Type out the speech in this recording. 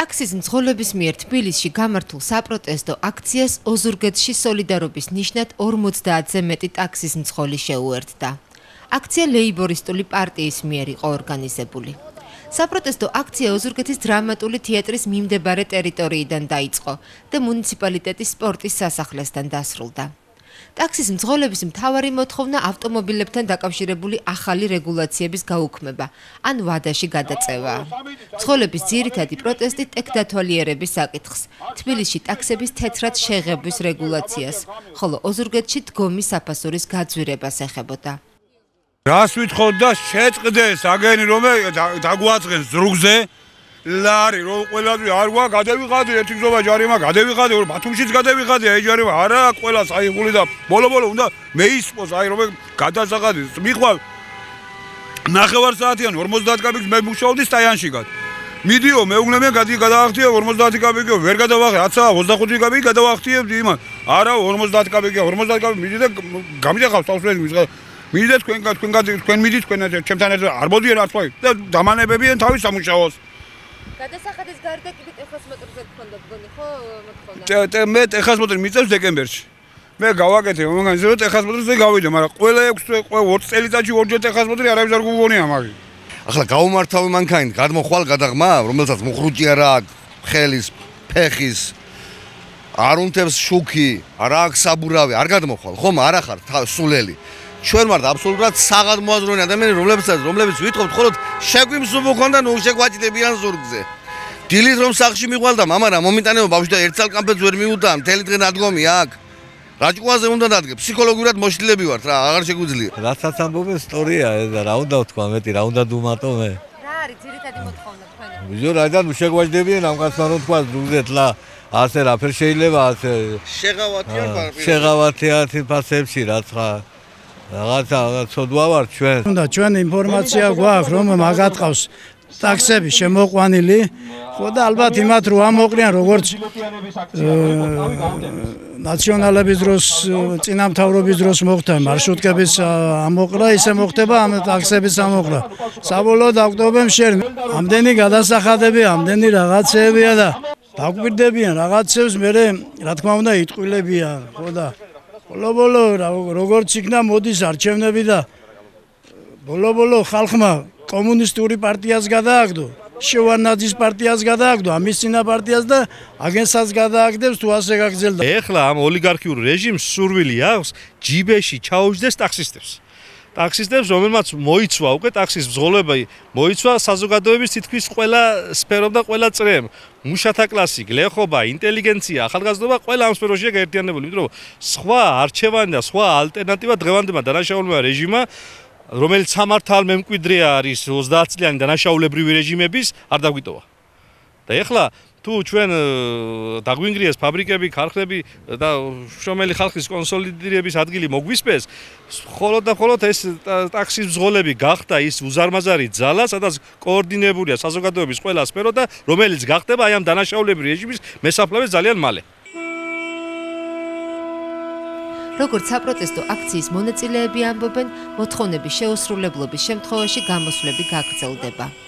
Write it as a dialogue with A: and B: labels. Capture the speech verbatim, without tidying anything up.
A: ტაქსის მძღოლების მიერ თბილისში გამართულ საპროტესტო აქციას ოზურგეთში სოლიდარობის ნიშნად ორმოცდაათზე მეტი ტაქსის მძღოლი შეუერთდა. აქცია ლეიბორისტული პარტიის მიერ იყო ორგანიზებული. საპროტესტო აქცია ოზურგეთის დრამატული თეატრის მიმდებარე ტერიტორიიდან დაიწყო და მუნიციპალიტეტის სპორტის სასახლესთან დასრულდა. ტაქსის მძღოლების მთავარი მოთხოვნა ავტომობილებთან დაკავშირებული ახალი რეგულაციების გაუქმება, ან ვადაში გადაწევაა. მძღოლების ძირითადი პროტესტი ტექდათვალიერების საკითხს, თბილისში ტაქსების თეთრად შეღებვის რეგულაციას, ხოლო ოზურგეთში დგომის საფასურის გაძვირებას ეხებოდა.
B: რას ვითხოვთ და შეწყდეს აგენი რომ დაგვაწყენ ზრუგზე ლარი რომ ყველაზე არ ვარ გადავიღადე ერთი გზობა ჯარიმა გადავიღადე ბათუმშიც გადავიღადე აი ჯარიმა არა ყველას აი ხული და ბოლო-ბოლო უნდა მეისპოს აი რომ გადასაღადეს მიხვალ ნახევარ საათიან ორმოცდაათ კაპიკს მე მუშაობდი სტაიანში გად მიდიო მეუღლემ გადი გადაახტია ორმოცდაათი კაპიკი ვერ გადავახე ათსა ოცდახუთი კაპიკი გადავახტიებდი იმან არა ორმოცდაათი კაპიკი ორმოცდაათი კაპიკი მიდი და გამიდახავს თავს მის მიდი და თქვენ თქვენ თქვენ მიდით თქვენ ჩემთან ერთად არ მოდიან არ თქვა და დამანებებიან თავის სამუშაოს
A: გადასახადის გარდა კიდე ეხას მეტრზე გქონდა გონი ხო მოთხოვნა
B: მე ეხას მეტრი მიწევს დეკემბერში მე გავაკეთე მომგანზეოთ ეხას მეტრზე გავიდე მაგრამ ყველა ექვს ორ წელიწადში ორჯერ ეხას მეტრი არავის არ გუგონია მაგი
C: ახლა გაუმართავი მანქანით გადმოხვალ გადაღმა რომელსაც მოხრუჭი არა ხელის ფეხის არ უნდებს შუქი არა აქვს საბურავი არ გადმოხვალ ხომ არა ხარ სულელი ჩვენ ვართ აბსოლუტურად საღად მოაზროვნე ადამიანები რომლებსაც რომლებიც ვითხოვთ მხოლოდ შეგვიმსუბო ხონდა ნუ შეგვაჭდებიან ზურგზე დილით რომ სახლში მიყვალ და მამა რა მომიტანეო ბავშვი და ერთ წალკამფეთს ვერ მიუტა მთელი დღე ნადგომი აქ რაჭკვაზე უნდა დადგე ფსიქოლოგიურად მოშლილები ვართ რა აღარ შეგვიძლია
D: რასაც ამბობენ სტორია და რა უნდა ვთქვა მეტი რა უნდა დუმატო მე
A: რა არის ძირითადი მოთხოვნა თქვენი
D: ვიზო რაიდან შეგვაჭდებიან ამ კაცმა რომ თქვა ზურგზეთ ლა ასე რაფერ შეიძლება ასე
C: შეღავათიან პარპირა
D: შეღავათიან ფასებში რაც ხა რაღაცა ცოდვა ვარ ჩვენ.
E: უნდა ჩვენ ინფორმაცია გვაქვს რომ მაგატყავს ტაქსები შემოყვანილი, ხო და ალბათ იმათ რო ამოყრიან როგორც ნაციონალების დროს წინამთავრობის დროს მოხდა მარშრუტკების ამოყრა, ისე მოხდება ამ ტაქსების ამოყრა. საბოლოოდ აკვდობენ შენ. ამდენი გადასახადები, ამდენი რაღაცეებია და დაგვირდებიან რაღაცებს, მე რა თქმა უნდა იტყვილებიან, ხო და ბოლო-ბოლო როგორც იქნა მოდის არჩევნები და ბოლო-ბოლო ხალხმა კომუნისტური პარტიას გადააგდო, შევარნაძის პარტიას გადააგდო, ამის წინა პარტიას და აგენსაც გადააგდებს თუ ასე გაგრძელდა.
F: ეხლა ამ ოლიგარქიულ რეჟიმს სურვილი აქვს ჯიბეში ჩაუჯდეს ტაქსისტებს. ტაქსისტებს რომელმაც მოიცვა უკვე ტაქსის მძღოლება მოიცვა საზოგადოების თითქმის ყველა სფერომ და ყველა წრემ მუშათა კლასი, გლეხობა, ინტელიგენცია, ახალგაზრდობა ყველა ამ სფეროშია გაერთიანებული, იმიტომ რომ სხვა არჩევანი და სხვა ალტერნატივა დღევანდელმა დანაშაულებრივმა რეჟიმმა რომელიც სამართალ მემკვიდრე არის ოცდაათ წლიანი დანაშაულებრივი რეჟიმების არ დაგვიტოვა. და ეხლა თუ ჩვენ დაგვინგრიეს ფაბრიკები, ქარხნები და შრომელი ხალხის კონსოლიდირების ადგილი მოგვისპეს, ხოლო და ხოლო ეს ტაქსის მძღოლები გახდა ის უზარმაზარი ძალა, სადაც კოორდინებულია საზოგადოების ყველა სფერო და რომელიც გახდება აი ამ დანაშაულებრივი რეჟიმის მესაფლავე ძალიან მალე.
A: როგორც საპროტესტო აქციის მონაწილეები ამბობენ, მოთხოვნების შეუსრულებლობის შემთხვევაში გამოსვლები გაგრძელდება.